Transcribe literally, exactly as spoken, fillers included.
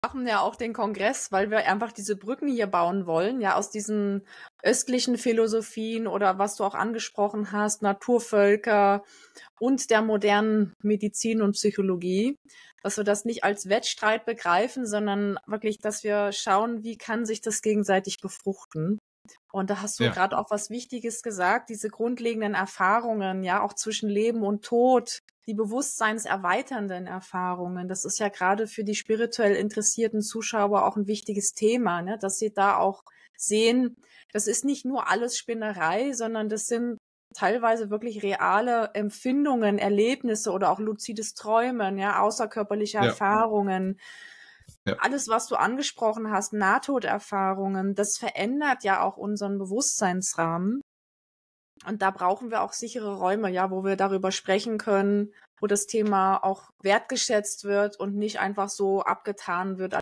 machen ja auch den Kongress, weil wir einfach diese Brücken hier bauen wollen, ja, aus diesen östlichen Philosophien oder was du auch angesprochen hast, Naturvölker und der modernen Medizin und Psychologie, dass wir das nicht als Wettstreit begreifen, sondern wirklich, dass wir schauen, wie kann sich das gegenseitig befruchten. Und da hast du Ja. gerade auch was Wichtiges gesagt, diese grundlegenden Erfahrungen, ja, auch zwischen Leben und Tod, die bewusstseinserweiternden Erfahrungen. Das ist ja gerade für die spirituell interessierten Zuschauer auch ein wichtiges Thema, ne, dass sie da auch sehen, das ist nicht nur alles Spinnerei, sondern das sind teilweise wirklich reale Empfindungen, Erlebnisse oder auch luzides Träumen, ja, außerkörperliche Ja. Erfahrungen. Ja. Alles, was du angesprochen hast, Nahtoderfahrungen, das verändert ja auch unseren Bewusstseinsrahmen. Und da brauchen wir auch sichere Räume, ja, wo wir darüber sprechen können, wo das Thema auch wertgeschätzt wird und nicht einfach so abgetan wird,